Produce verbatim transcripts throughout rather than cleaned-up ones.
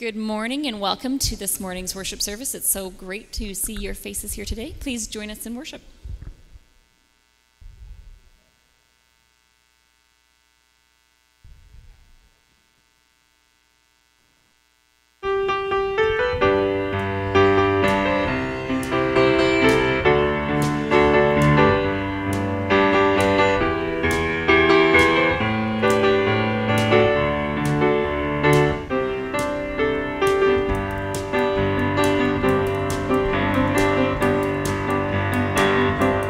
Good morning and welcome to this morning's worship service. It's so great to see your faces here today. Please join us in worship. Thank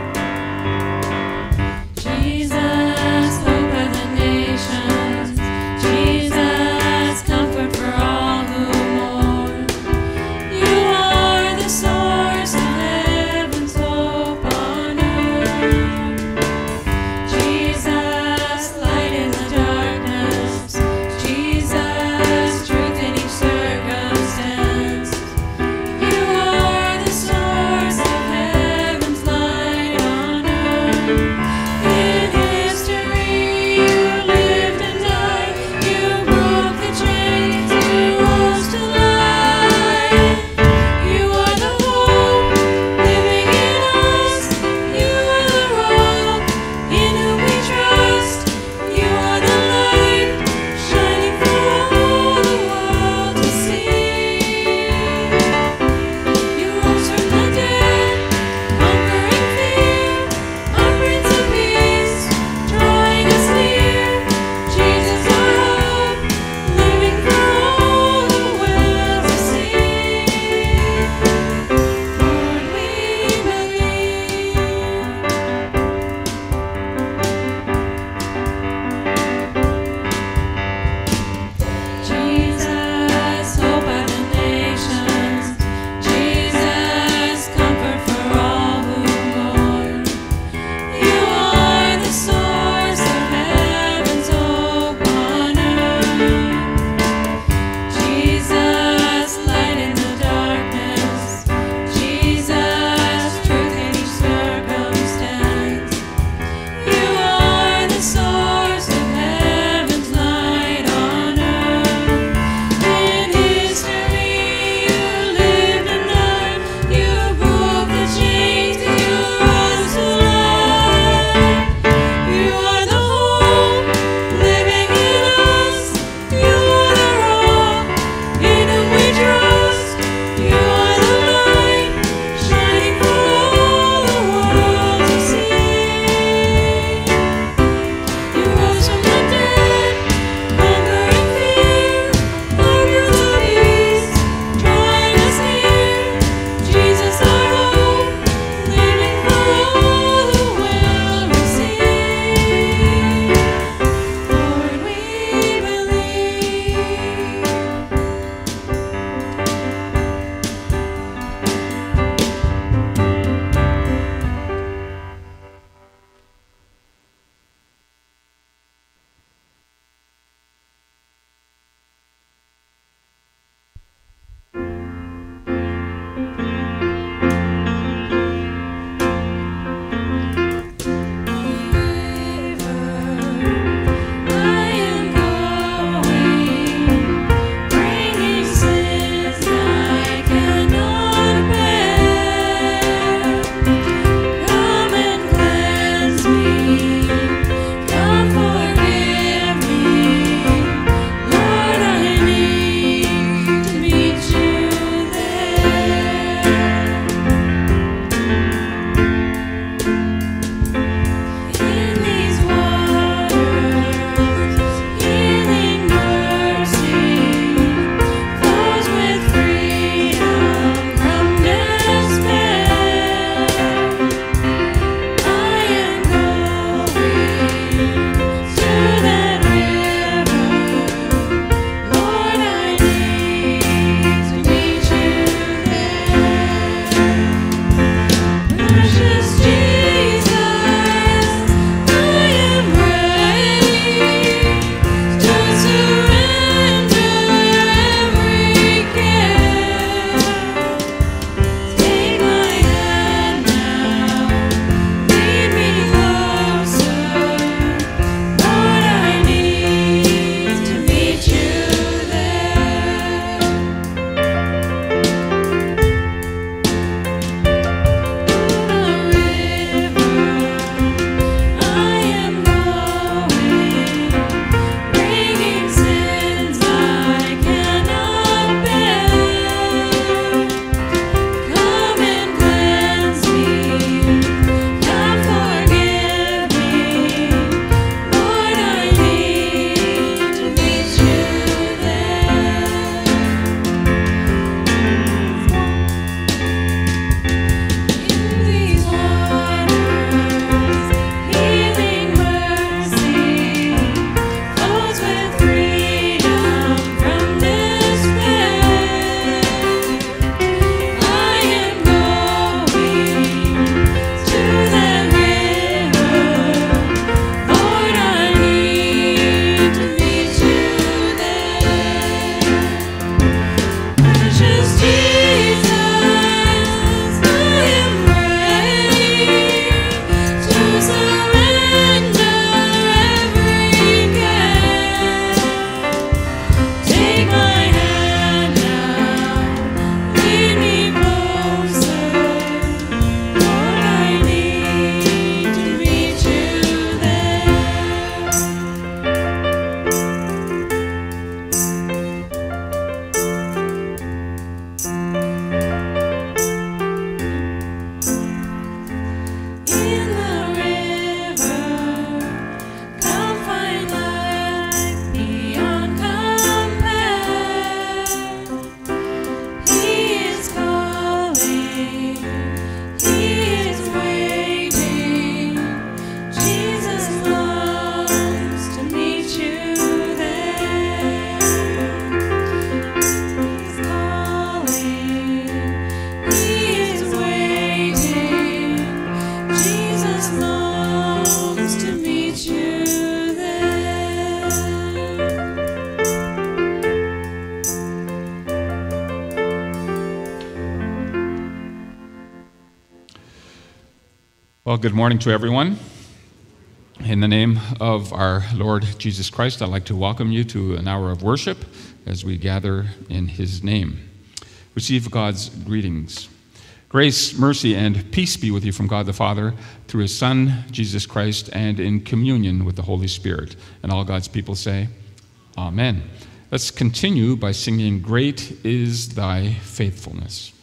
Well, good morning to everyone. In the name of our Lord Jesus Christ, I'd like to welcome you to an hour of worship as we gather in his name. Receive God's greetings. Grace, mercy, and peace be with you from God the Father, through his Son, Jesus Christ, and in communion with the Holy Spirit. And all God's people say, Amen. Let's continue by singing, Great is Thy Faithfulness.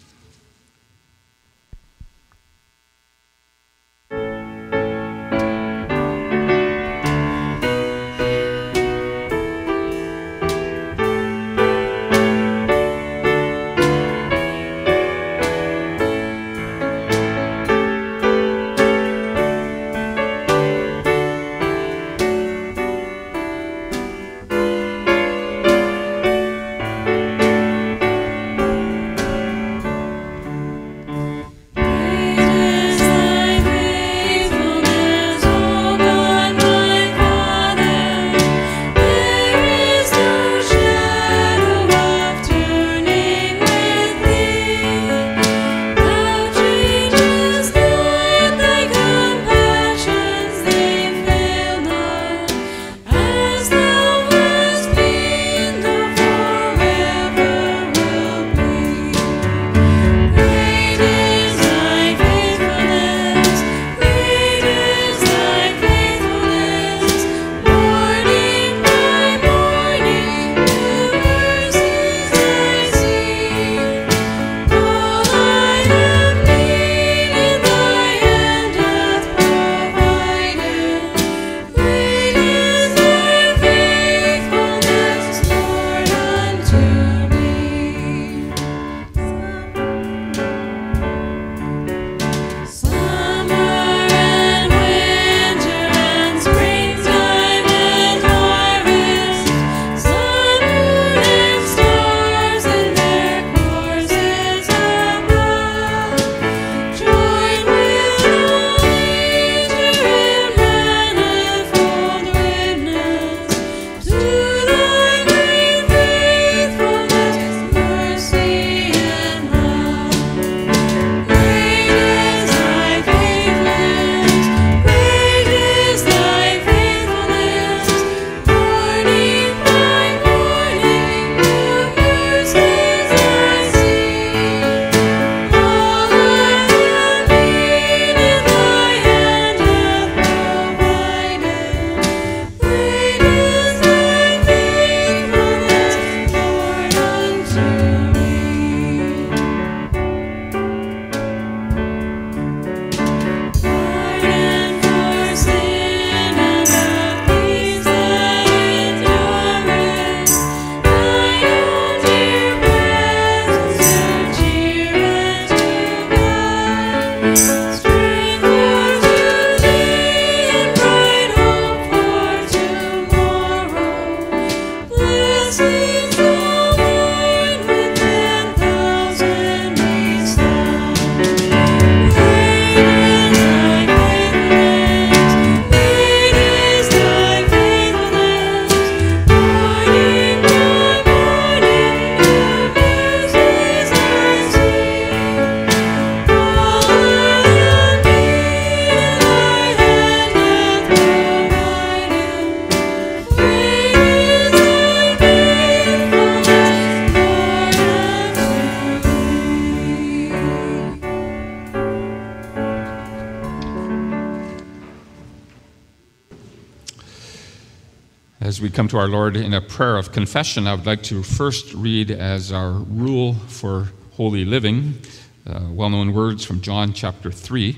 As we come to our Lord in a prayer of confession, I would like to first read as our rule for holy living, uh, well-known words from John chapter three,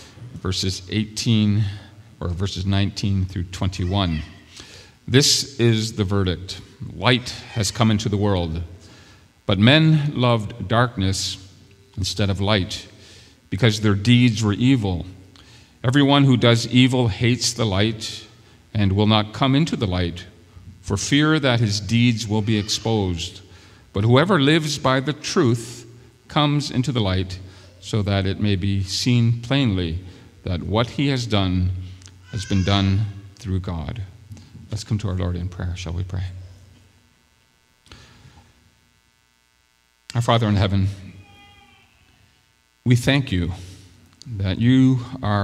verses eighteen, or verses nineteen through twenty-one. This is the verdict. Light has come into the world, but men loved darkness instead of light, because their deeds were evil. Everyone who does evil hates the light and will not come into the light, for fear that his deeds will be exposed. But whoever lives by the truth comes into the light, so that it may be seen plainly that what he has done has been done through God. Let's come to our Lord in prayer, shall we pray? Our Father in heaven, we thank you that you are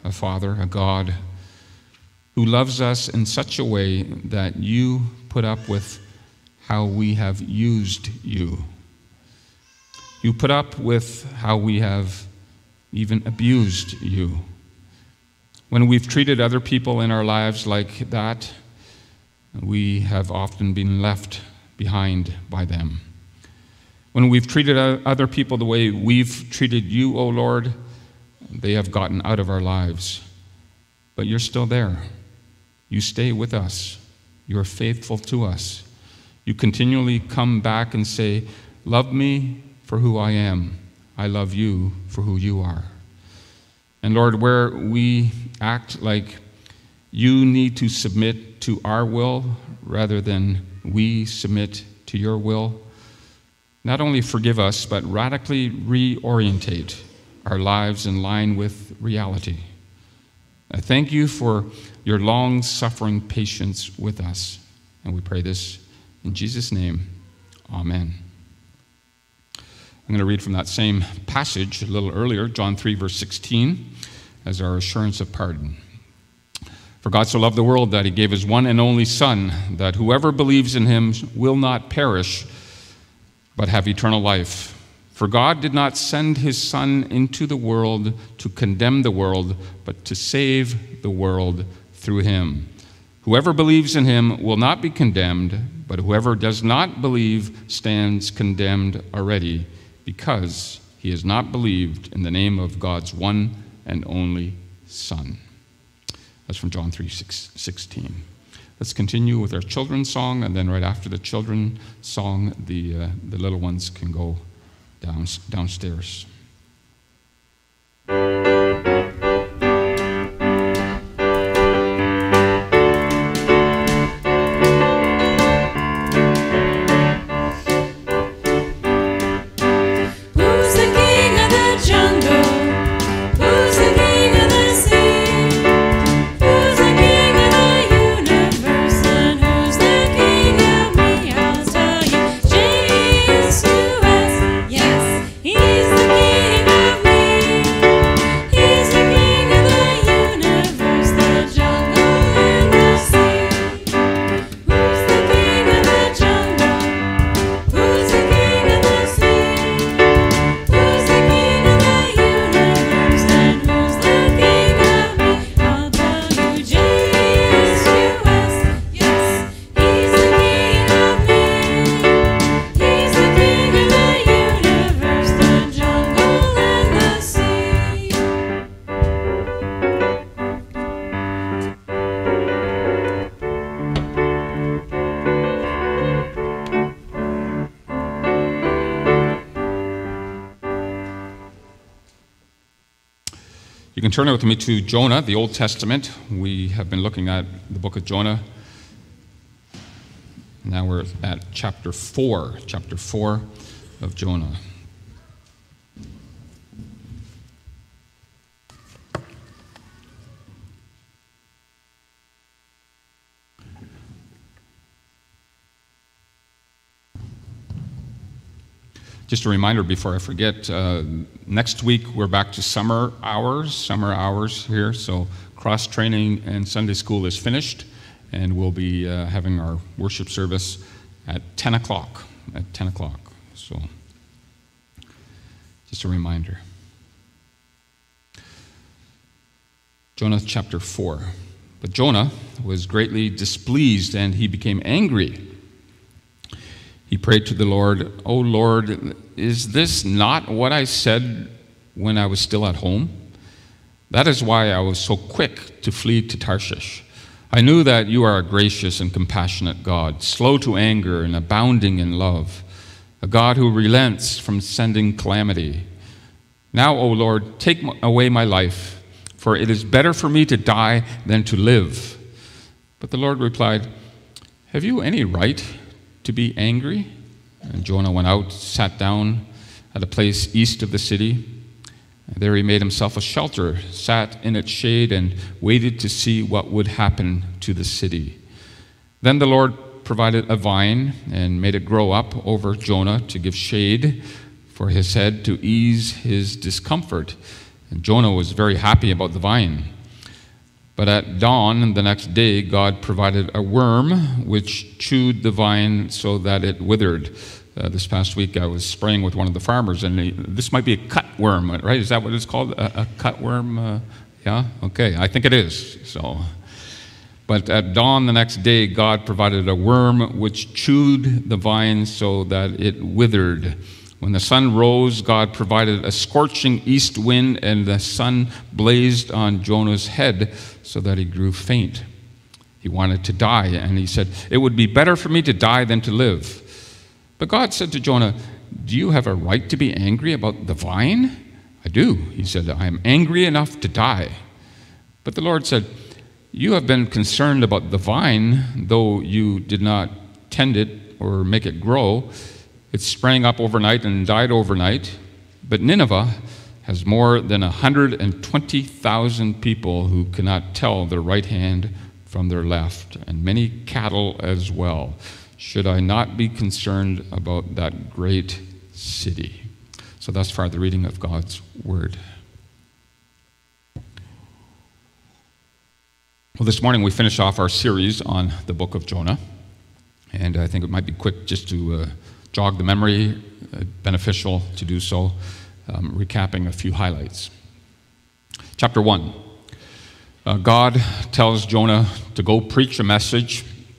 a Father, a God who loves us in such a way that you put up with how we have used you. You put up with how we have even abused you. When we've treated other people in our lives like that, we have often been left behind by them. When we've treated other people the way we've treated you, O Lord, they have gotten out of our lives. But you're still there. You stay with us. You're faithful to us. You continually come back and say, love me for who I am. I love you for who you are. And Lord, where we act like you need to submit to our will rather than we submit to your will, not only forgive us, but radically reorientate our lives in line with reality. I thank you for your long-suffering patience with us. And we pray this in Jesus' name. Amen. I'm going to read from that same passage a little earlier, John three, verse sixteen, as our assurance of pardon. For God so loved the world that he gave his one and only Son, that whoever believes in him will not perish, but have eternal life. For God did not send his Son into the world to condemn the world, but to save the world through him. Whoever believes in him will not be condemned, but whoever does not believe stands condemned already, because he has not believed in the name of God's one and only Son. That's from John three sixteen. Let's continue with our children's song, and then right after the children's song, the, uh, the little ones can go down, downstairs. You can turn with me to Jonah, the Old Testament. We have been looking at the book of Jonah. Now we're at chapter four, chapter four of Jonah. Just a reminder before I forget, uh, next week we're back to summer hours, summer hours here, so cross-training and Sunday school is finished, and we'll be uh, having our worship service at ten o'clock, at ten o'clock, so just a reminder. Jonah chapter four. But Jonah was greatly displeased, and he became angry. He prayed to the Lord, "O Lord, is this not what I said when I was still at home? That is why I was so quick to flee to Tarshish. I knew that you are a gracious and compassionate God, slow to anger and abounding in love, a God who relents from sending calamity. Now, O Lord, take away my life, for it is better for me to die than to live." But the Lord replied, "Have you any right to be angry?" And Jonah went out, sat down at a place east of the city. There he made himself a shelter, sat in its shade, and waited to see what would happen to the city. Then the Lord provided a vine and made it grow up over Jonah to give shade for his head, to ease his discomfort. And Jonah was very happy about the vine. But at dawn the next day, God provided a worm which chewed the vine so that it withered. Uh, this past week, I was spraying with one of the farmers, and he, this might be a cutworm, right? Is that what it's called? A, a cutworm? Uh, yeah? Okay, I think it is. So, but at dawn the next day, God provided a worm which chewed the vine so that it withered. When the sun rose, God provided a scorching east wind, and the sun blazed on Jonah's head so that he grew faint. He wanted to die, and he said, "It would be better for me to die than to live." But God said to Jonah, "Do you have a right to be angry about the vine?" "I do," he said. "I am angry enough to die." But the Lord said, "You have been concerned about the vine, though you did not tend it or make it grow. It sprang up overnight and died overnight. But Nineveh has more than one hundred twenty thousand people who cannot tell their right hand from their left, and many cattle as well. Should I not be concerned about that great city?" So thus far, the reading of God's word. Well, this morning we finish off our series on the book of Jonah, and I think it might be quick just to uh, jog the memory, uh, beneficial to do so, um, recapping a few highlights. Chapter one, uh, God tells Jonah to go preach a message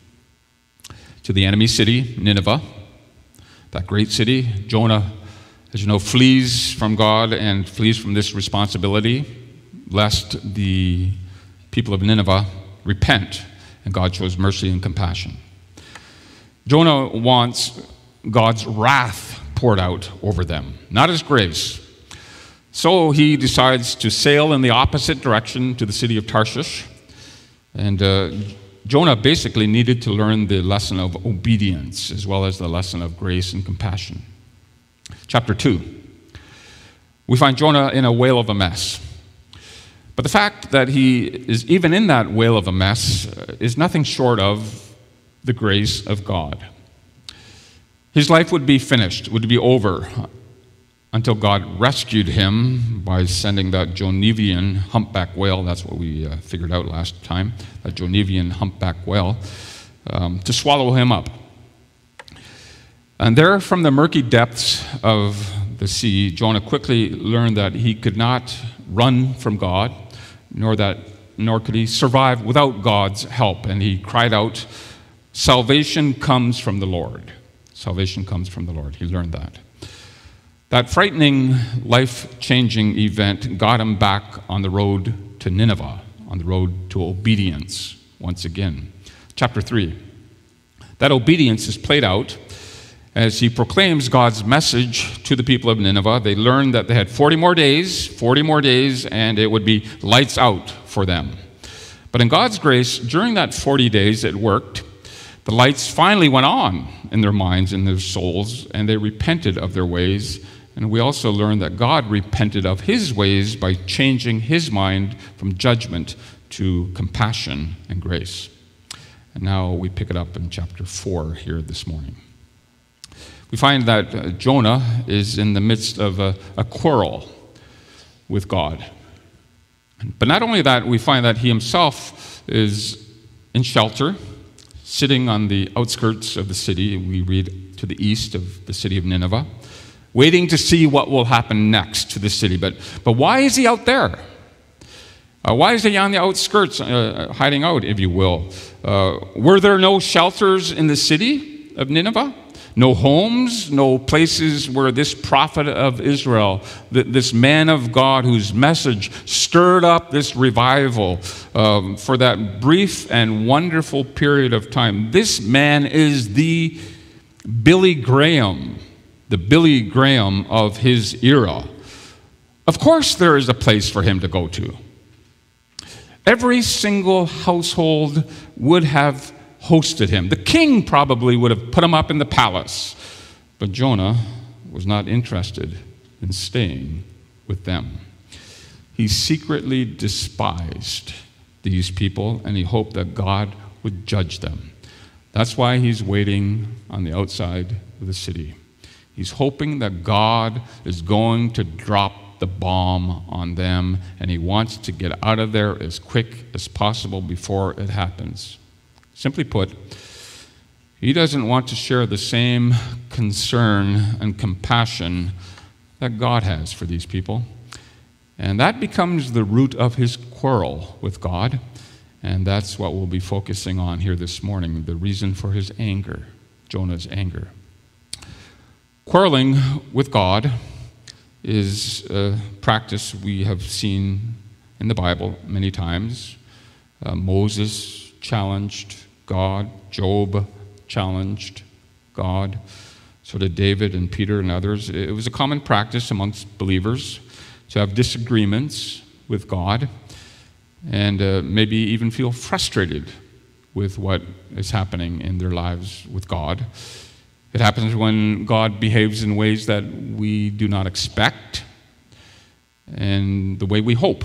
to the enemy city, Nineveh, that great city. Jonah, as you know, flees from God and flees from this responsibility, lest the people of Nineveh repent, and God shows mercy and compassion. Jonah wants God's wrath poured out over them, not his grace. So he decides to sail in the opposite direction to the city of Tarshish, and uh, Jonah basically needed to learn the lesson of obedience as well as the lesson of grace and compassion. Chapter two, we find Jonah in a whale of a mess. But the fact that he is even in that whale of a mess is nothing short of the grace of God. His life would be finished, would be over, until God rescued him by sending that Jonevian humpback whale. That's what we uh, figured out last time, that Jonevian humpback whale, um, to swallow him up. And there, from the murky depths of the sea, Jonah quickly learned that he could not run from God, nor that, nor could he survive without God's help. And he cried out, "Salvation comes from the Lord. Salvation comes from the Lord." He learned that. That frightening, life-changing event got him back on the road to Nineveh, on the road to obedience once again. Chapter three. That obedience is played out as he proclaims God's message to the people of Nineveh. They learned that they had forty more days, forty more days, and it would be lights out for them. But in God's grace, during that forty days, it worked. The lights finally went on in their minds and their souls, and they repented of their ways. And we also learned that God repented of his ways by changing his mind from judgment to compassion and grace. And now we pick it up in chapter four here this morning. We find that uh, Jonah is in the midst of a, a quarrel with God. But not only that, we find that he himself is in shelter, sitting on the outskirts of the city. We read to the east of the city of Nineveh, waiting to see what will happen next to the city. But, but why is he out there? Uh, why is he on the outskirts, uh, hiding out, if you will? Uh, were there no shelters in the city of Nineveh? No homes, no places where this prophet of Israel, this man of God whose message stirred up this revival um, for that brief and wonderful period of time. This man is the Billy Graham, the Billy Graham of his era. Of course there is a place for him to go to. Every single household would have hosted him. The king probably would have put him up in the palace. But Jonah was not interested in staying with them. He secretly despised these people, and he hoped that God would judge them. That's why he's waiting on the outside of the city. He's hoping that God is going to drop drop the bomb on them, and he wants to get out of there as quick as possible before it happens. Simply put, he doesn't want to share the same concern and compassion that God has for these people. And that becomes the root of his quarrel with God. And that's what we'll be focusing on here this morning, the reason for his anger, Jonah's anger. Quarreling with God is a practice we have seen in the Bible many times. Uh, Moses challenged God. Job challenged God. So did David and Peter and others. It was a common practice amongst believers to have disagreements with God and uh, maybe even feel frustrated with what is happening in their lives with God. It happens when God behaves in ways that we do not expect and the way we hope.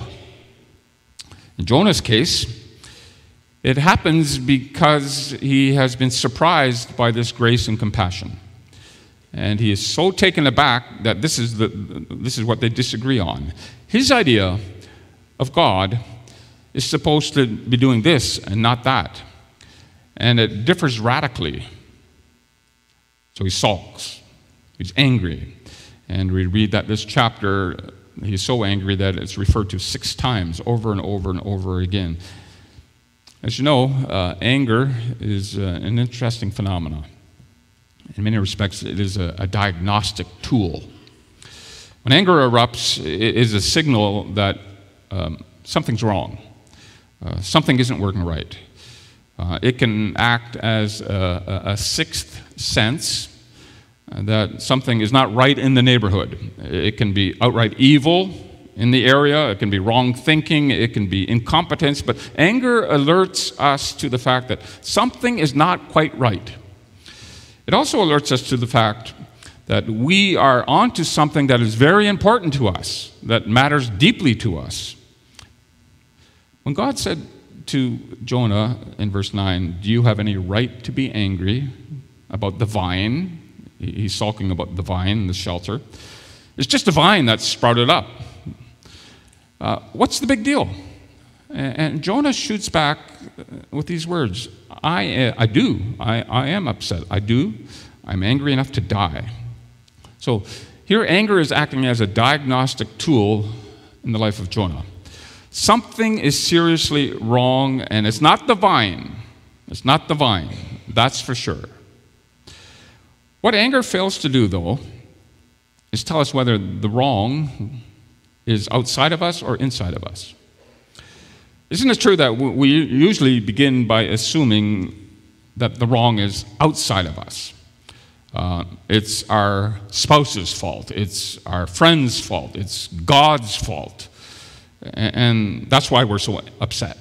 In Jonah's case, it happens because he has been surprised by this grace and compassion. And he is so taken aback that this is, the, this is what they disagree on. His idea of God is supposed to be doing this and not that. And it differs radically. So he sulks. He's angry. And we read that this chapter, he's so angry that it's referred to six times over and over and over again. As you know, uh, anger is uh, an interesting phenomenon. In many respects, it is a, a diagnostic tool. When anger erupts, it is a signal that um, something's wrong. Uh, something isn't working right. Uh, it can act as a, a, a sixth sense uh, that something is not right in the neighborhood. It can be outright evil in the area. It can be wrong thinking. It can be incompetence. But anger alerts us to the fact that something is not quite right. It also alerts us to the fact that we are onto something that is very important to us, that matters deeply to us. When God said to Jonah in verse nine, "Do you have any right to be angry about the vine?" He's sulking about the vine, the shelter. It's just a vine that's sprouted up. Uh, what's the big deal? And, and Jonah shoots back with these words, I, I do. I, I am upset. I do. I'm angry enough to die. So here anger is acting as a diagnostic tool in the life of Jonah. Something is seriously wrong, and it's not the vine. It's not the vine. That's for sure. What anger fails to do, though, is tell us whether the wrong is outside of us or inside of us. Isn't it true that we usually begin by assuming that the wrong is outside of us? Uh, it's our spouse's fault. It's our friend's fault. It's God's fault. And that's why we're so upset.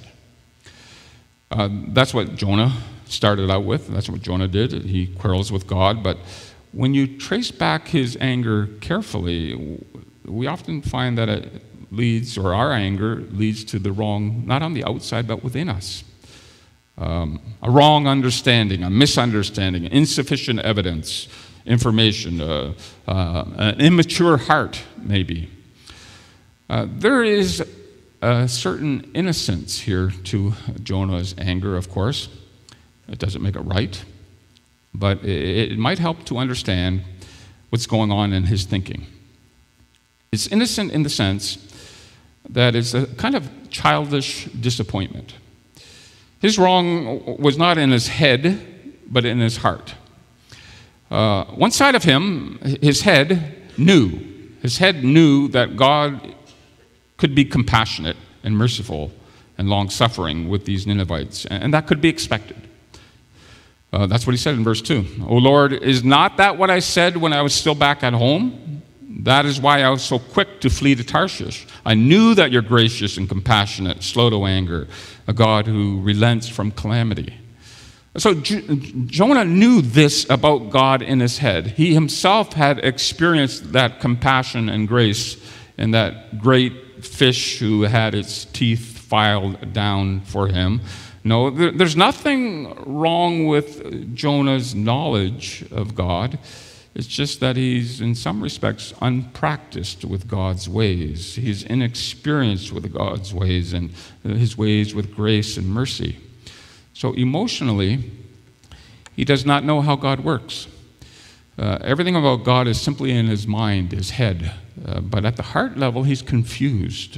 Uh, that's what Jonah started out with. That's what Jonah did. He quarrels with God. But when you trace back his anger carefully, we often find that it leads, or our anger leads to the wrong, not on the outside, but within us. Um, a wrong understanding, a misunderstanding, insufficient evidence, information, uh, uh, an immature heart, maybe. Uh, there is a certain innocence here to Jonah's anger, of course. It doesn't make it right, but it, it might help to understand what's going on in his thinking. It's innocent in the sense that it's a kind of childish disappointment. His wrong was not in his head, but in his heart. Uh, one side of him, his head, knew. His head knew that God could be compassionate and merciful and long-suffering with these Ninevites, and that could be expected. Uh, that's what he said in verse two. "O Lord, is not that what I said when I was still back at home? That is why I was so quick to flee to Tarshish. I knew that you're gracious and compassionate, slow to anger, a God who relents from calamity." So J- Jonah knew this about God in his head. He himself had experienced that compassion and grace in that great fish who had its teeth filed down for him. No, there, there's nothing wrong with Jonah's knowledge of God. It's just that he's, in some respects, unpracticed with God's ways. He's inexperienced with God's ways and his ways with grace and mercy. So emotionally, he does not know how God works. Uh, everything about God is simply in his mind, his head. Uh, but at the heart level, he's confused.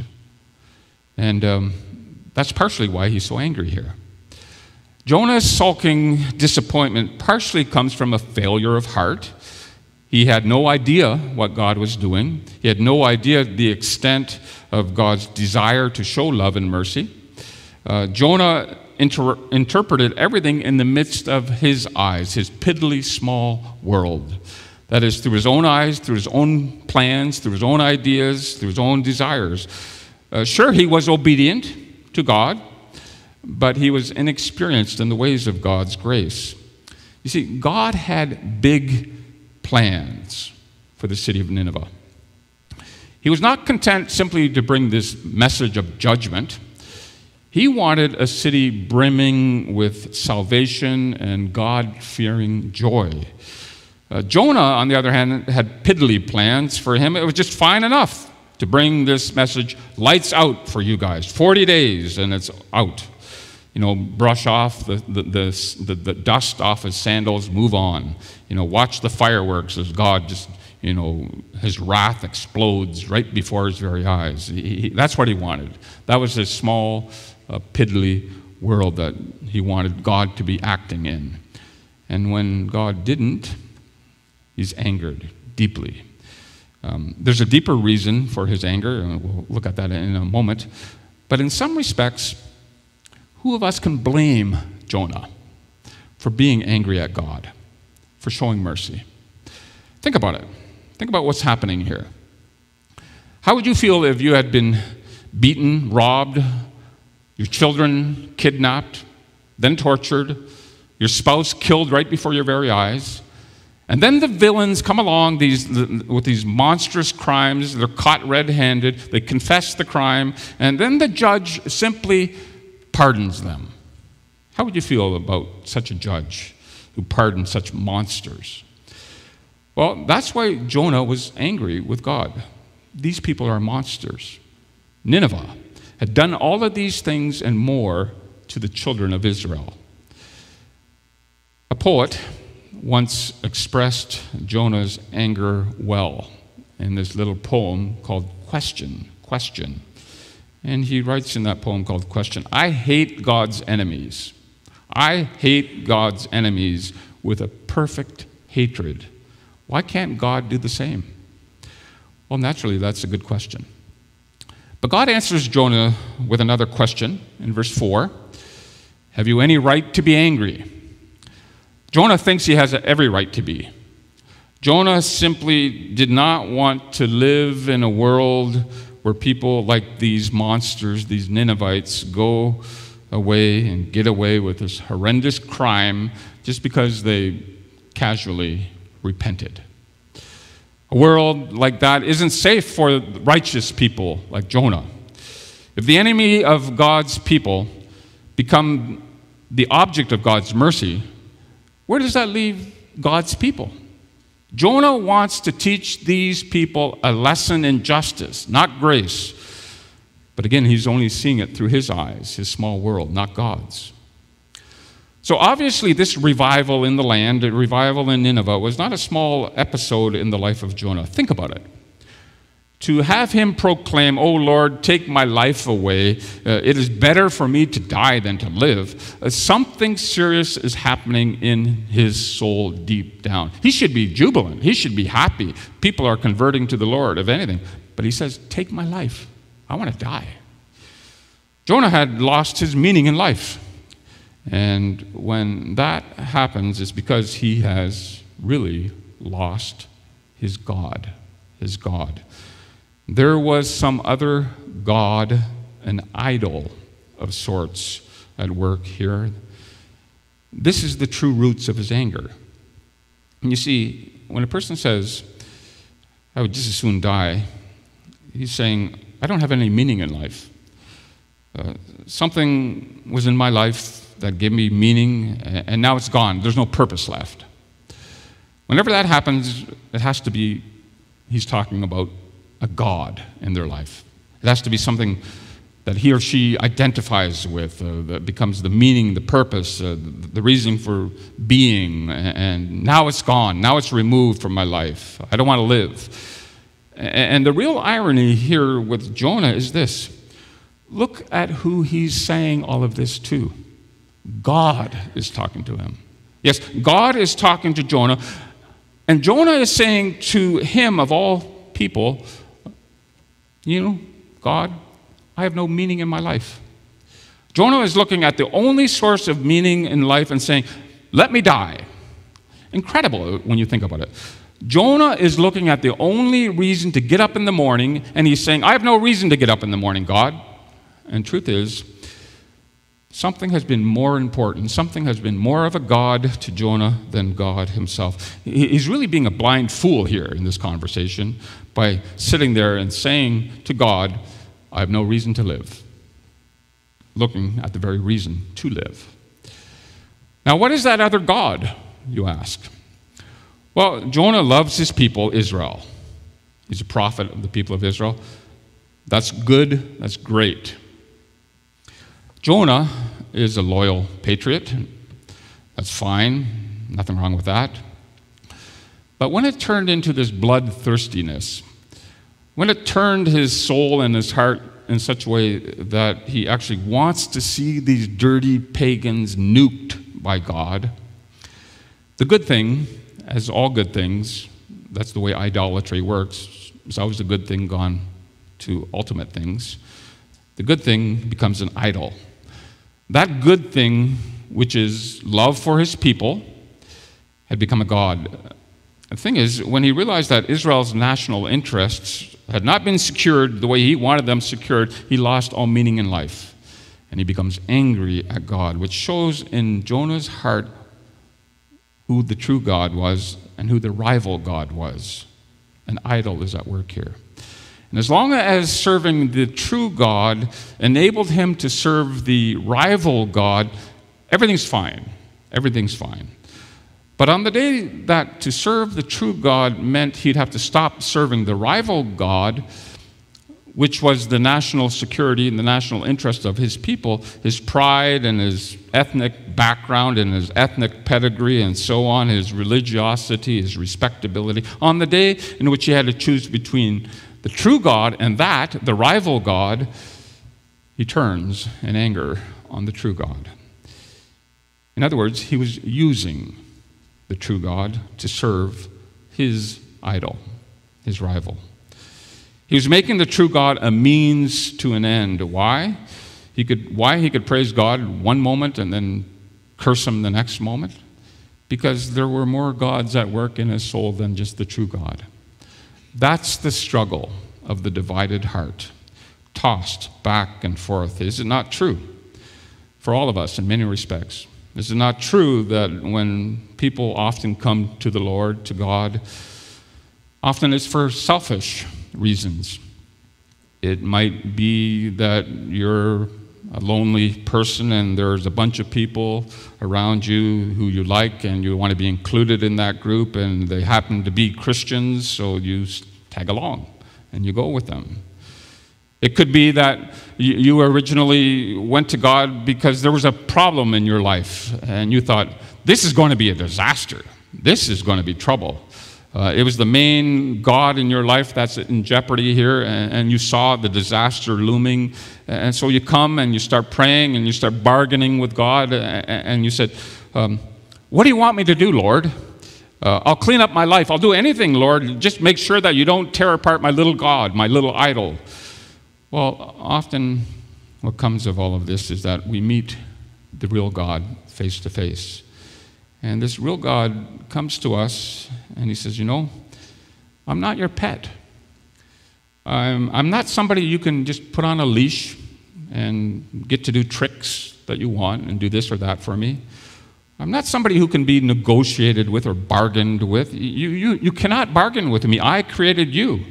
And um, that's partially why he's so angry here. Jonah's sulking disappointment partially comes from a failure of heart. He had no idea what God was doing. He had no idea the extent of God's desire to show love and mercy. Uh, Jonah inter- interpreted everything in the midst of his eyes, his piddly small world. That is, through his own eyes, through his own plans, through his own ideas, through his own desires. Uh, sure, he was obedient to God, but he was inexperienced in the ways of God's grace. You see, God had big plans for the city of Nineveh. He was not content simply to bring this message of judgment. He wanted a city brimming with salvation and God-fearing joy. Uh, Jonah, on the other hand, had piddly plans for him. It was just fine enough to bring this message, lights out for you guys, forty days and it's out. You know, brush off the, the, the, the, the dust off his sandals, move on. You know, watch the fireworks as God just, you know, his wrath explodes right before his very eyes. He, he, that's what he wanted. That was his small, uh, piddly world that he wanted God to be acting in. And when God didn't, he's angered deeply. Um, there's a deeper reason for his anger, and we'll look at that in a moment. But in some respects, who of us can blame Jonah for being angry at God, for showing mercy? Think about it. Think about what's happening here. How would you feel if you had been beaten, robbed, your children kidnapped, then tortured, your spouse killed right before your very eyes, and then the villains come along these, with these monstrous crimes, they're caught red-handed, they confess the crime, and then the judge simply pardons them? How would you feel about such a judge who pardoned such monsters? Well, that's why Jonah was angry with God. These people are monsters. Nineveh had done all of these things and more to the children of Israel. A poet once expressed Jonah's anger well in this little poem called Question, Question. And he writes in that poem called Question, I hate God's enemies. I hate God's enemies with a perfect hatred. Why can't God do the same? Well, naturally, that's a good question. But God answers Jonah with another question in verse four. Have you any right to be angry? Jonah thinks he has every right to be. Jonah simply did not want to live in a world where people like these monsters, these Ninevites, go away and get away with this horrendous crime just because they casually repented. A world like that isn't safe for righteous people like Jonah. If the enemy of God's people become the object of God's mercy, where does that leave God's people? Jonah wants to teach these people a lesson in justice, not grace. But again, he's only seeing it through his eyes, his small world, not God's. So obviously this revival in the land, a revival in Nineveh, was not a small episode in the life of Jonah. Think about it. To have him proclaim, "Oh Lord, take my life away. Uh, it is better for me to die than to live." Uh, something serious is happening in his soul deep down. He should be jubilant. He should be happy. People are converting to the Lord, if anything. But he says, take my life. I want to die. Jonah had lost his meaning in life. And when that happens, it's because he has really lost his God, his God. There was some other god, an idol of sorts at work here. This is the true roots of his anger. And you see, when a person says, I would just as soon die, he's saying, I don't have any meaning in life. Uh, something was in my life that gave me meaning, and now it's gone. There's no purpose left. Whenever that happens, it has to be, he's talking about a God in their life. It has to be something that he or she identifies with, uh, that becomes the meaning, the purpose, uh, the, the reason for being, and now it's gone, now it's removed from my life. I don't want to live. And the real irony here with Jonah is this. Look at who he's saying all of this to. God is talking to him. Yes, God is talking to Jonah, and Jonah is saying to him, of all people, you know, God, I have no meaning in my life. Jonah is looking at the only source of meaning in life and saying, let me die. Incredible when you think about it. Jonah is looking at the only reason to get up in the morning, and he's saying, I have no reason to get up in the morning, God. And truth is, something has been more important, something has been more of a God to Jonah than God himself. He's really being a blind fool here in this conversation by sitting there and saying to God, I have no reason to live, looking at the very reason to live. Now, what is that other God, you ask? Well, Jonah loves his people, Israel. He's a prophet of the people of Israel. That's good, that's great. Jonah is a loyal patriot. That's fine, nothing wrong with that. But when it turned into this bloodthirstiness, when it turned his soul and his heart in such a way that he actually wants to see these dirty pagans nuked by God, the good thing, as all good things, that's the way idolatry works, it's always a good thing gone to ultimate things. The good thing becomes an idol. That good thing, which is love for his people, had become a god. The thing is, when he realized that Israel's national interests had not been secured the way he wanted them secured, he lost all meaning in life. And he becomes angry at God, which shows in Jonah's heart who the true God was and who the rival God was. An idol is at work here. And as long as serving the true God enabled him to serve the rival God, everything's fine. Everything's fine. But on the day that to serve the true God meant he'd have to stop serving the rival God, which was the national security and the national interest of his people, his pride and his ethnic background and his ethnic pedigree and so on, his religiosity, his respectability, on the day in which he had to choose between the true God and that, the rival God, he turns in anger on the true God. In other words, he was using the true God to serve his idol, his rival. He was making the true God a means to an end. Why? He could, why he could praise God one moment and then curse him the next moment? Because there were more gods at work in his soul than just the true God. That's the struggle of the divided heart, tossed back and forth. Is it not true for all of us in many respects? Is it not true that when people often come to the Lord, to God, often it's for selfish reasons? It might be that you're a lonely person and there's a bunch of people around you who you like and you want to be included in that group, and they happen to be Christians, so you tag along and you go with them. It could be that you originally went to God because there was a problem in your life and you thought, this is going to be a disaster. This is going to be trouble. Uh, it was the main God in your life that's in jeopardy here, and, and you saw the disaster looming. And so you come and you start praying and you start bargaining with God, and, and you said, um, what do you want me to do, Lord? Uh, I'll clean up my life. I'll do anything, Lord. Just make sure that you don't tear apart my little God, my little idol. Well, often what comes of all of this is that we meet the real God face to face. And this real God comes to us and he says, you know, I'm not your pet. I'm, I'm not somebody you can just put on a leash and get to do tricks that you want and do this or that for me. I'm not somebody who can be negotiated with or bargained with. You, you, you cannot bargain with me. I created you.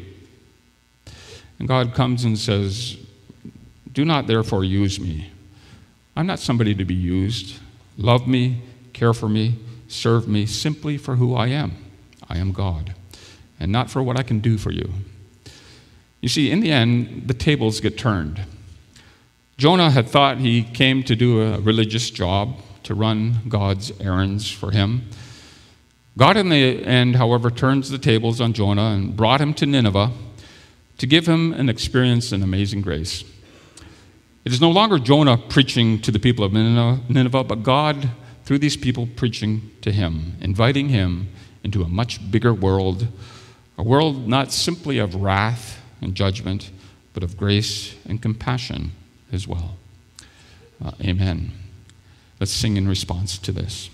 And God comes and says, do not therefore use me. I'm not somebody to be used. Love me, care for me, serve me simply for who I am. I am God, and not for what I can do for you. You see, in the end, the tables get turned. Jonah had thought he came to do a religious job, to run God's errands for him. God, in the end, however, turns the tables on Jonah and brought him to Nineveh to give him an experience in amazing grace. It is no longer Jonah preaching to the people of Nineveh, but God, through these people, preaching to him, inviting him into a much bigger world, a world not simply of wrath and judgment, but of grace and compassion as well. Uh, amen. Let's sing in response to this.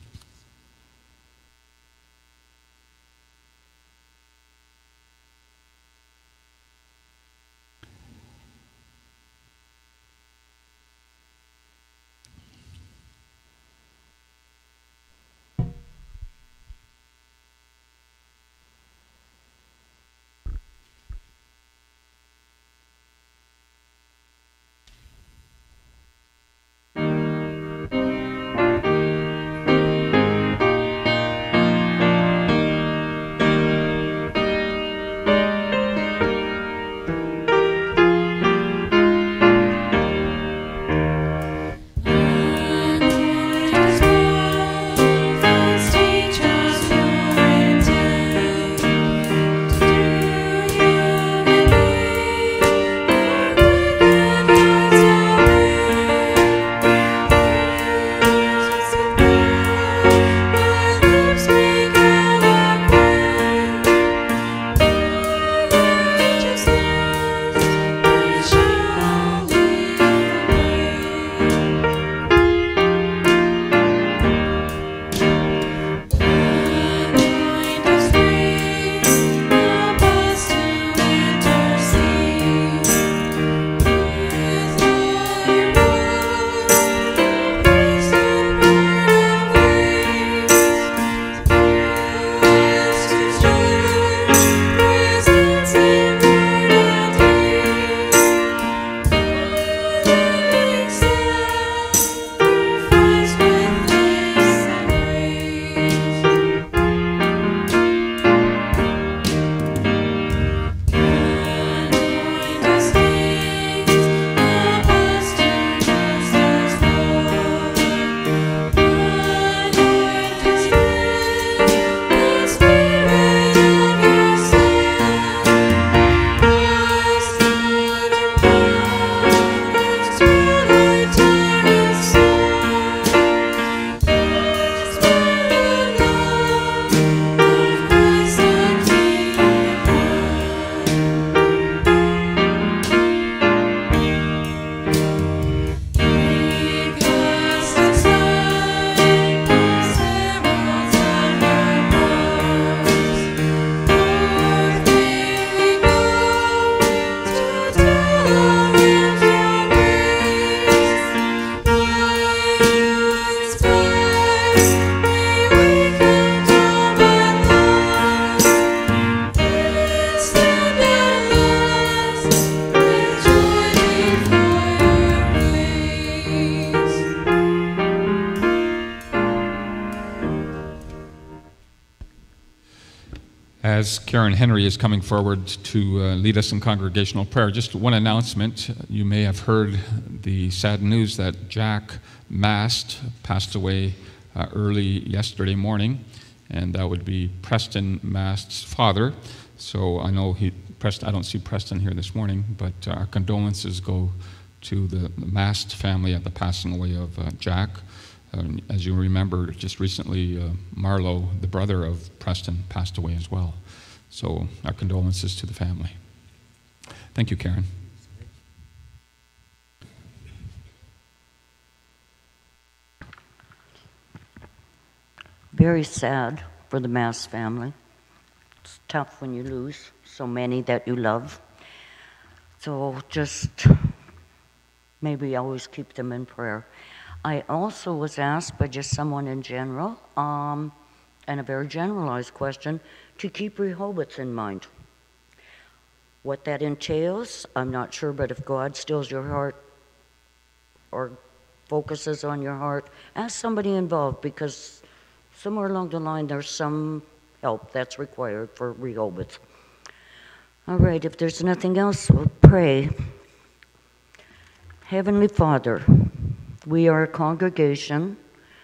As Karen Henry is coming forward to uh, lead us in congregational prayer, just one announcement. You may have heard the sad news that Jack Mast passed away uh, early yesterday morning, and that would be Preston Mast's father. So I know he, Preston, I don't see Preston here this morning, but uh, our condolences go to the, the Mast family at the passing away of uh, Jack. Um, as you remember, just recently, uh, Marlo, the brother of Preston, passed away as well. So our condolences to the family. Thank you, Karen. Very sad for the Mass family. It's tough when you lose so many that you love. So just maybe always keep them in prayer. I also was asked by just someone in general, um, and a very generalized question, to keep Rehoboth in mind. What that entails, I'm not sure, but if God stills your heart or focuses on your heart, ask somebody involved, because somewhere along the line there's some help that's required for Rehoboth. All right, if there's nothing else, we'll pray. Heavenly Father, we are a congregation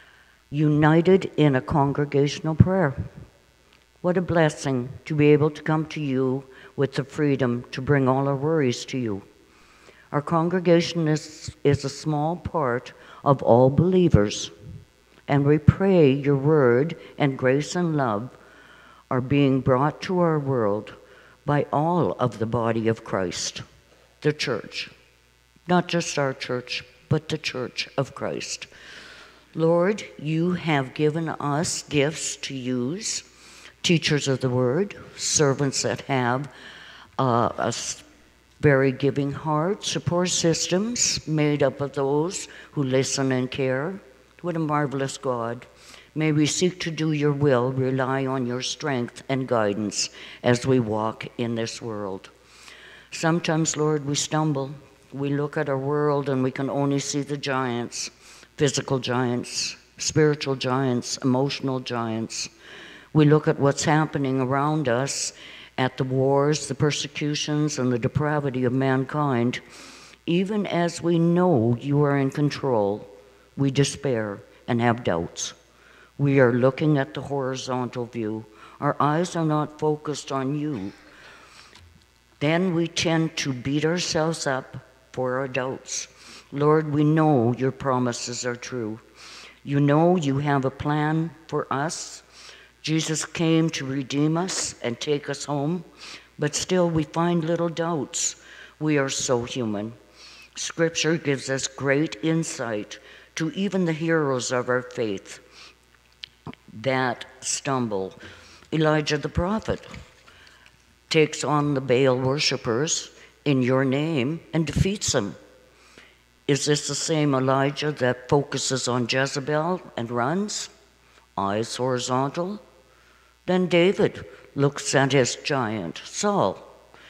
united in a congregational prayer. What a blessing to be able to come to you with the freedom to bring all our worries to you. Our congregation is, is a small part of all believers, and we pray your word and grace and love are being brought to our world by all of the body of Christ, the church. Not just our church, but the church of Christ. Lord, you have given us gifts to use, teachers of the word, servants that have uh, a very giving heart, support systems made up of those who listen and care. What a marvelous God. May we seek to do your will, rely on your strength and guidance as we walk in this world. Sometimes, Lord, we stumble. We look at our world and we can only see the giants, physical giants, spiritual giants, emotional giants. We look at what's happening around us, at the wars, the persecutions, and the depravity of mankind. Even as we know you are in control, we despair and have doubts. We are looking at the horizontal view. Our eyes are not focused on you. Then we tend to beat ourselves up for our doubts. Lord, we know your promises are true. You know you have a plan for us. Jesus came to redeem us and take us home, but still we find little doubts. We are so human. Scripture gives us great insight to even the heroes of our faith that stumble. Elijah the prophet takes on the Baal worshipers in your name and defeats them. Is this the same Elijah that focuses on Jezebel and runs? Eyes horizontal? Then David looks at his giant, Saul,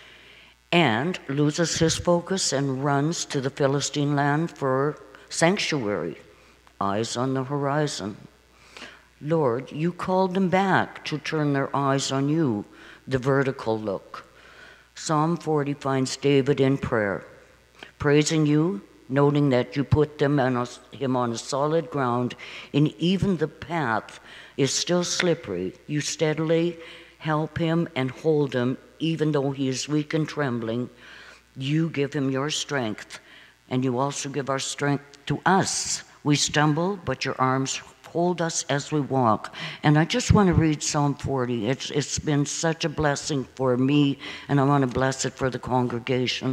and loses his focus and runs to the Philistine land for sanctuary, eyes on the horizon. Lord, you called them back to turn their eyes on you, the vertical look. Psalm forty finds David in prayer, praising you, noting that you put them on a, him on a solid ground, and even the path is still slippery. You steadily help him and hold him, even though he is weak and trembling. You give him your strength, and you also give our strength to us. We stumble, but your arms hold us as we walk. And I just want to read Psalm forty. It's, it's been such a blessing for me, and I want to bless it for the congregation.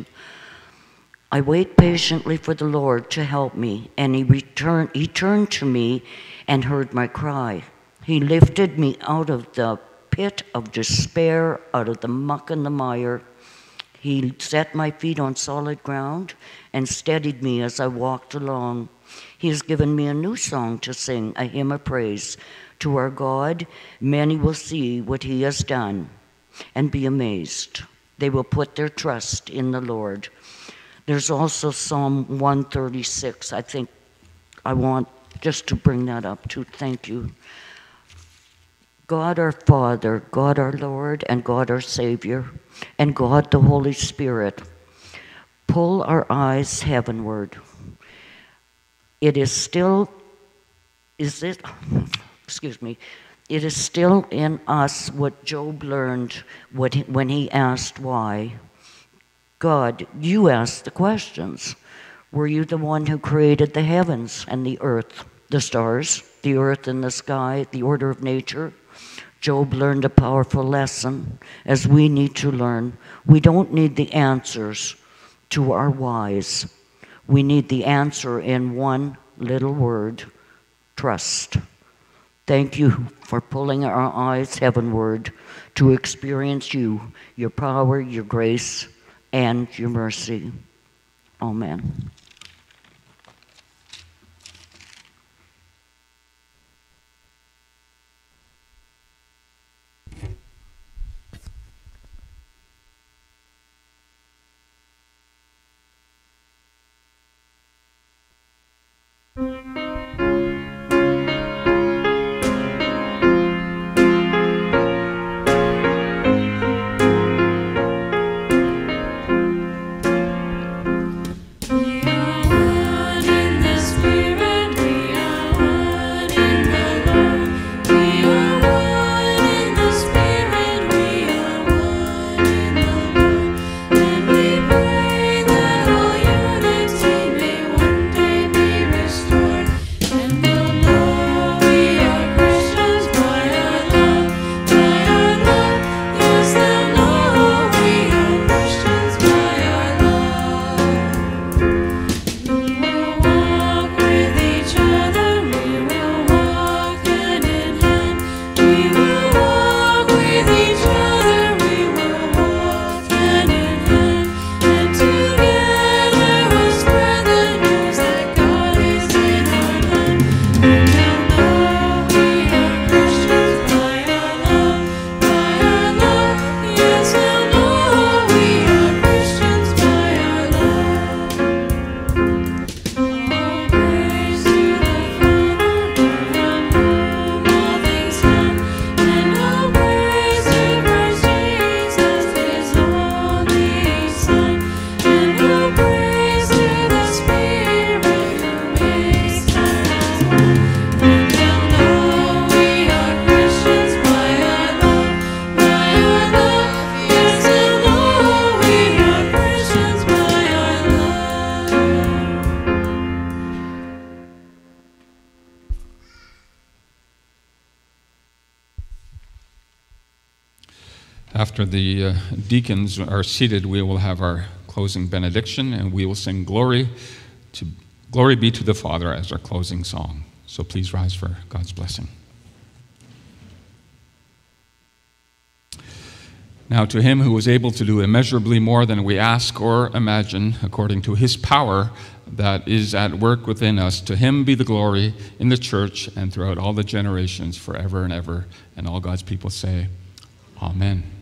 I wait patiently for the Lord to help me, and he returned, he turned to me and heard my cry. He lifted me out of the pit of despair, out of the muck and the mire. He set my feet on solid ground and steadied me as I walked along. He has given me a new song to sing, a hymn of praise. To our God, many will see what he has done and be amazed. They will put their trust in the Lord. There's also Psalm one thirty-six. I think I want just to bring that up too. Thank you. God our Father, God our Lord, and God our Savior, and God the Holy Spirit, pull our eyes heavenward. It is still, is it, excuse me, it is still in us what Job learned what he, when he asked why. God, you asked the questions. Were you the one who created the heavens and the earth, the stars, the earth and the sky, the order of nature? Job learned a powerful lesson, as we need to learn. We don't need the answers to our whys. We need the answer in one little word, trust. Thank you for pulling our eyes heavenward to experience you, your power, your grace, and your mercy. Amen. After the uh, deacons are seated, we will have our closing benediction, and we will sing glory to glory be to the Father as our closing song. So please rise for God's blessing. Now to him who is able to do immeasurably more than we ask or imagine, according to his power that is at work within us, to him be the glory in the church and throughout all the generations forever and ever. And all God's people say, Amen.